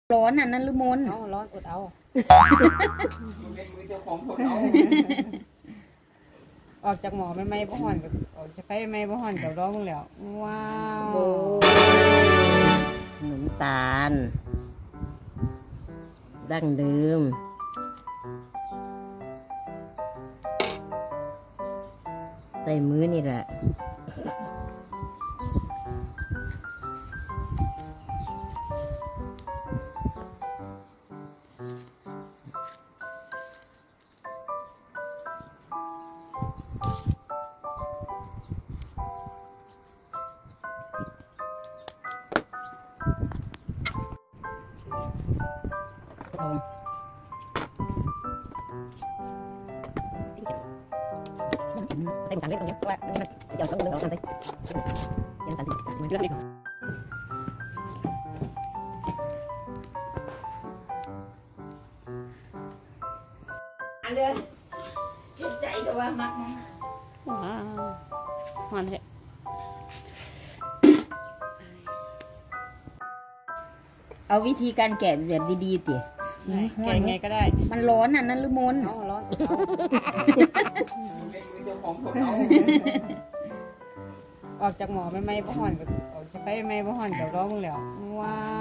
ร้อนอ่ะนั่นลืมนเอาร้อนอดเอาออกจากหมอไม่บ่ห่อนกับออกจากไฟไม่บ่ห่อนกับร้อนมึงแล้วว้าวขนมตาลดั้งเดิมใส่มือนี่แหละเต็มการเล่นตรงนี้เพราะว่าอันนี้มันจะต้องเดินออกกันไปยังตันติมันเลือกเล็กอันเดียวใจก็ว่ามักนะว้าวหอนเหะเอาวิธีการแกะแบบดีๆติแกะไงก็ได้มันร้อนอ่ะนั่นลืมนเอาร้อนออกจากหมอไม่บ่ห่อนกับออกจากไฟไม่บ่ห่อนกับร้อนมึงแล้วว้าว